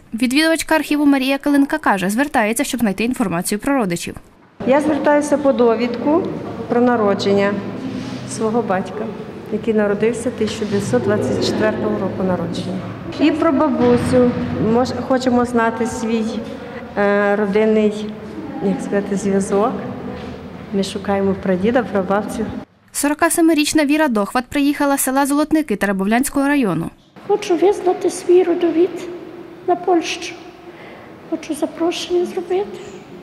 Відвідувачка архіву Марія Калинка каже, звертається, щоб знайти інформацію про родичів. Я звертаюся по довідку про народження свого батька, який народився 1924 року народження. І про бабусю. Хочемо знати свій родинний, зв'язок. Ми шукаємо прадіда, прабабцю. 47-річна Віра Дохват приїхала з села Золотники Теребовлянського району. Хочу визнати свій родовід на Польщу. Хочу запрошення зробити.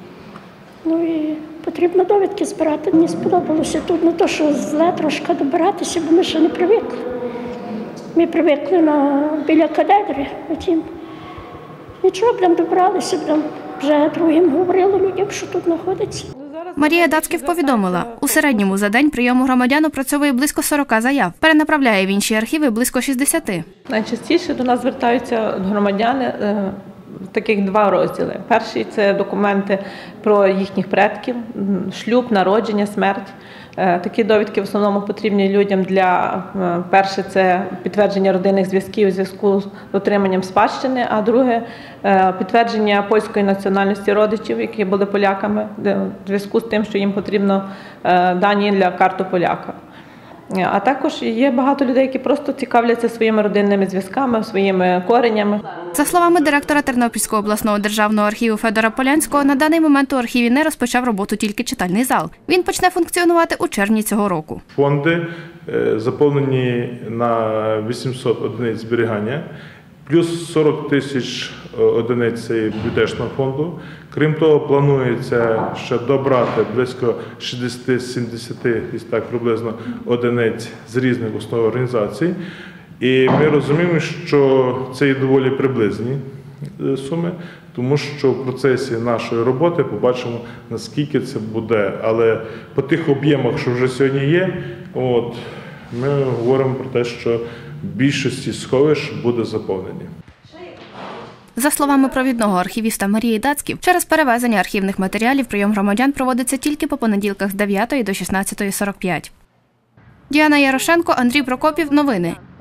І потрібно довідки збирати. Мені сподобалося тут не то, що зле трошки добиратися, бо ми ще не привикли. Ми привикли біля катедри, втім. Нічого, будемо добралися, вже другим говорили людям, що тут знаходиться. Марія Дацьків повідомила, у середньому за день прийому громадян опрацьовує близько 40 заяв, перенаправляє в інші архіви близько 60. Найчастіше до нас звертаються громадяни таких два розділи. Перший – це документи про їхніх предків, шлюб, народження, смерть. Такі довідки в основному потрібні людям для, перше, це підтвердження родинних зв'язків у зв'язку з отриманням спадщини, а друге – підтвердження польської національності родичів, які були поляками, в зв'язку з тим, що їм потрібно дані для карти поляка. А також є багато людей, які просто цікавляться своїми родинними зв'язками, своїми коренями. За словами директора Тернопільського обласного державного архіву Федора Полянського, на даний момент у архіві не розпочав роботу тільки читальний зал. Він почне функціонувати у червні цього року. Фонди заповнені на 800 одиниць зберігання, плюс 40 тисяч одиниць бібліотечного фонду. Крім того, планується ще добрати близько 60-70, так приблизно, одиниць з різних установ організацій. І ми розуміємо, що це є доволі приблизні суми, тому що в процесі нашої роботи побачимо, наскільки це буде. Але по тих об'ємах, що вже сьогодні є, ми говоримо про те, що більшості сховищ буде заповнені. За словами провідного архівіста Марії Дацьків, через перевезення архівних матеріалів прийом громадян проводиться тільки по понеділках з 9 до 16:45. Діана Ярошенко, Андрій Прокопів. Новини.